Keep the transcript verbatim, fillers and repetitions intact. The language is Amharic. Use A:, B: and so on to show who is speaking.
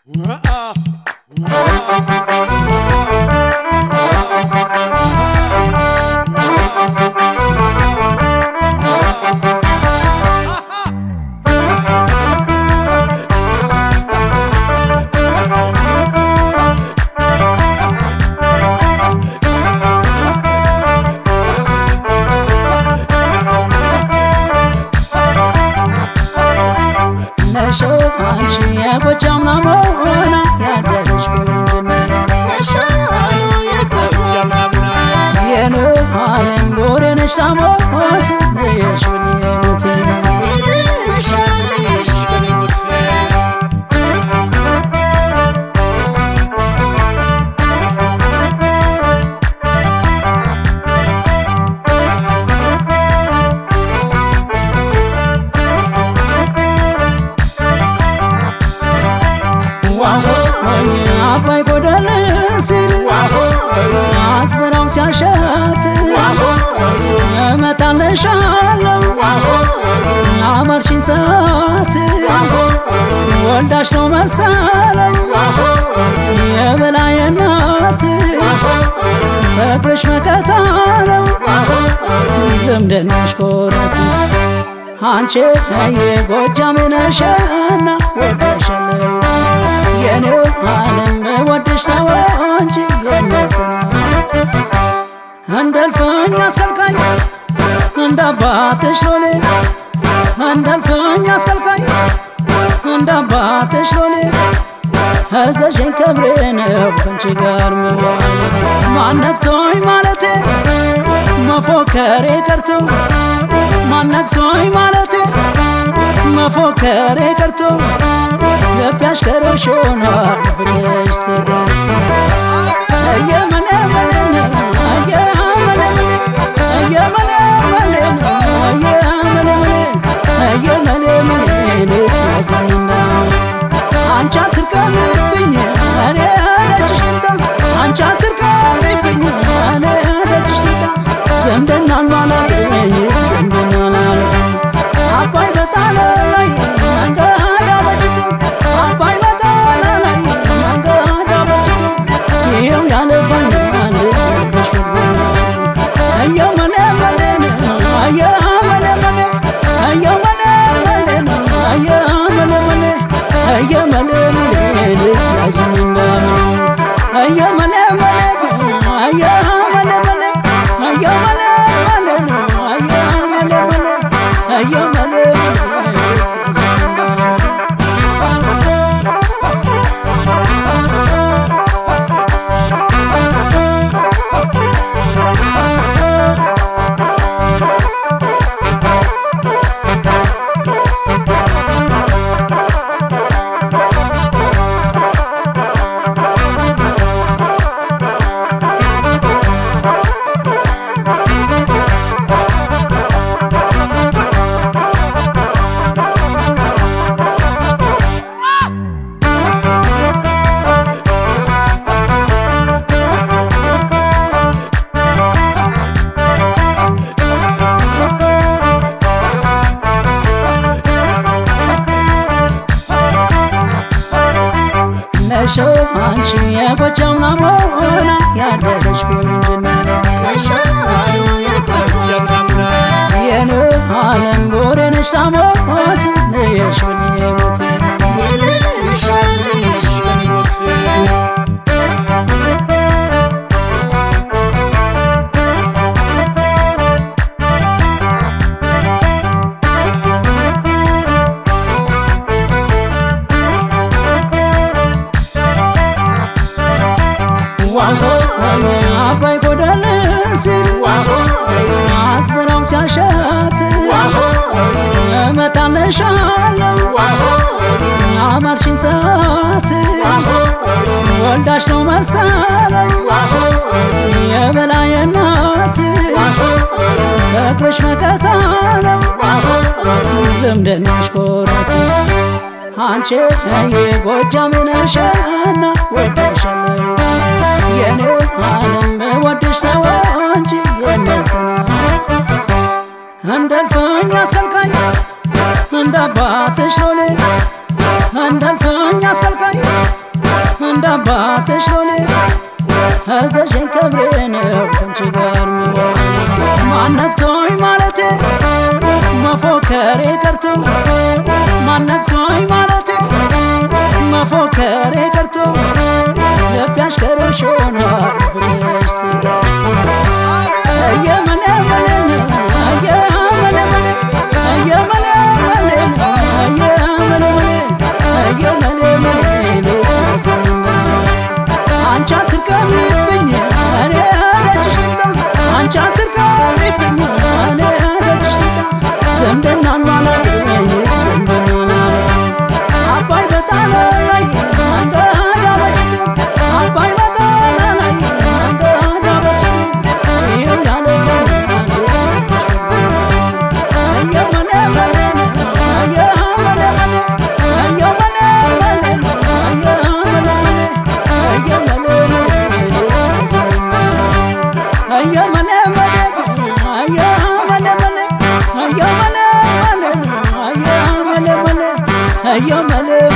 A: ወልዳሽ ነው መሰለኝ የበላይናት ፍቅርሽ መከታ ነው ዝምድናሽ ኮረት አንቺ የጎጃም ነሽና ወደሻለሁ የኔው ዓለም ወደሽ ነው እንጂ የነሰና እንደልፈኛ አስከልካይ እንዳባትሽ ሎሌ እንደልፈኛ አስከልካይ እንዳባትሽ ሎሌ እዘዥኝ ክብሬ ነው ከንቺ ጋር መዋል ማነክቶኝ ማለቴ መፎከሬ ቀርቶ ማነክቶኝ ማለቴ መፎከሬ ቀርቶ ልቤ አሽከሮሽ ሆኗል ፍቅርሽ ተገዝቶ እየመለመለ ነው እየመለመለ እየመለመለ እየመለመለ እየመለመለ ያዘኝና አንቺ አትርቀምብኝ እኔ ደጅሽ ልምጣ አንቺ አትርቀምብኝ እኔ ደጅሽ ልምጣ ዘምደናል ማለት ዘምደናል ማለት አባይ በጣለ ላይ መንገድ አበጅቶ አባይ በጣለ ላይ መንገድ አበጅቶ ይኸው ያለፈኛል ልብሽ በግዞ እየመለመለ እየመለመለ እየመለመለ እየመለመለ እየመለመለ ያዝኝና እየመለመለ እየመለመለ እየመለመለ እየመለመለ እየመለመለ አንቺ የጎጃም ናሞና ያደረሽ ጎንጅና
B: ተሻሉ የጎጃም ናሞና
A: የኔ ዓለም ጎሬነሽ ታሞት ነየሽን የሞት
B: ይልሻል ይሽን የሞት
A: አባይ ጎዳለ ሲል አስበራው ሲያሸት እመጣለሻለሁ አማርሽን ሰዓት ወልዳሽ ነው መሰለኝ የበላይናት ፍቅርሽ መከታ ነው ዝምድናሽ ኮረት አንቺ የጎጃም ነሽና ወደሻለሁ የኔው ዓለም ወደሽ ነው እንጂ የነሰና እንደልፈኛ አስከልካይ እንዳባትሽ ሎሌ እንደልፈኛ አስከልካይ ያባትሽ ሎሌ አዛዥን ክብሬ ነው ካንቺ ጋር መዋል ማነክቶኝ ማለቴ መፎከሬ ቀርቶ ማነክቶኝ ማለቴ መፎከሬ ቀርቶ ልቤ አሽከርሽ ሆኗል ፍቅርሽ እየመለመለን እየመለመለን እየመለመለን እየመለመለን እየመለመለን አንቺ አትርቀሚብኝ እኔ ደጅሽ ልምጣ አንቺ አትርቀሚብኝ እኔ ደጅሽ ልምጣ ዘምደናን ማለብኝ ዘምደናን አባይ በጣም ላይ አንገዳ በጅቱ አባይ በጣም ላይ አንገዳ በጅቱ ይኸው ያለፈው እየመለመለን እየመለመለን እየመለመለን እየመለመለን